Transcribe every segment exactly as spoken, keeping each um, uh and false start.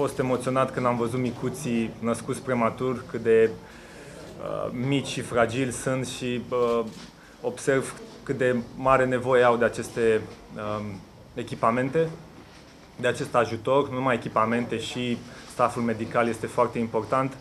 fost emoționat când am văzut micuții născuți prematur, cât de uh, mici și fragili sunt și uh, observ cât de mare nevoie au de aceste uh, echipamente, de acest ajutor, nu numai echipamente, și staful medical este foarte important.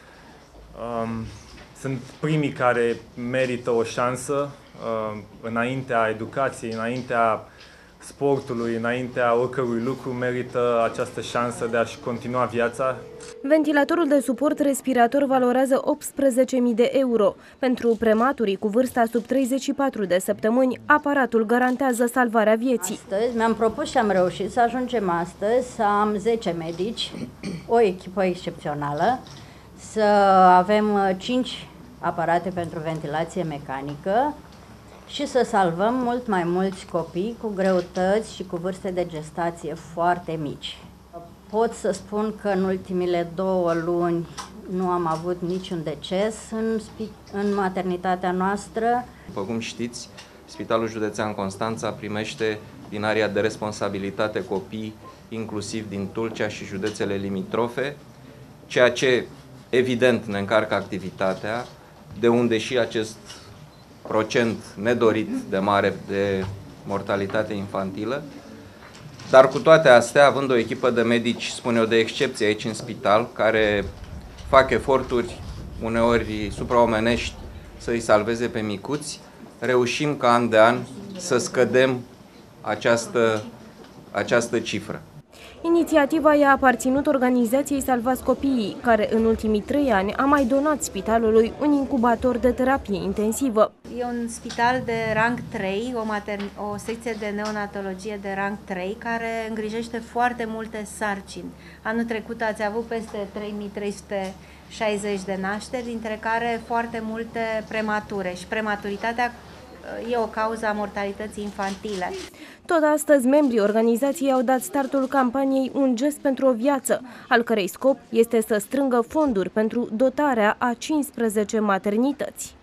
Um, sunt primii care merită o șansă uh, înaintea educației, înaintea sportului, înaintea oricărui lucru, merită această șansă de a-și continua viața. Ventilatorul de suport respirator valorează optsprezece mii de euro. Pentru prematurii cu vârsta sub treizeci și patru de săptămâni, aparatul garantează salvarea vieții. Astăzi mi-am propus și am reușit să ajungem astăzi să am zece medici, o echipă excepțională, să avem cinci aparate pentru ventilație mecanică și să salvăm mult mai mulți copii cu greutăți și cu vârste de gestație foarte mici. Pot să spun că în ultimile două luni nu am avut niciun deces în, în maternitatea noastră. După cum știți, Spitalul Județean Constanța primește din area de responsabilitate copii, inclusiv din Tulcea și județele limitrofe, ceea ce evident ne încarcă activitatea, de unde și acest procent nedorit de mare de mortalitate infantilă. Dar cu toate astea, având o echipă de medici, spun eu, de excepție aici în spital, care fac eforturi uneori supraomenești să îi salveze pe micuți, reușim ca an de an să scădem această, această cifră. Inițiativa i-a aparținut organizației Salvați Copiii, care în ultimii trei ani a mai donat spitalului un incubator de terapie intensivă. E un spital de rang trei, o, matern- o secție de neonatologie de rang trei, care îngrijește foarte multe sarcini. Anul trecut ați avut peste trei mii trei sute șaizeci de nașteri, dintre care foarte multe premature, și prematuritatea e o cauză a mortalității infantile. Tot astăzi, membrii organizației au dat startul campaniei Un gest pentru o viață, al cărei scop este să strângă fonduri pentru dotarea a cincisprezece maternități.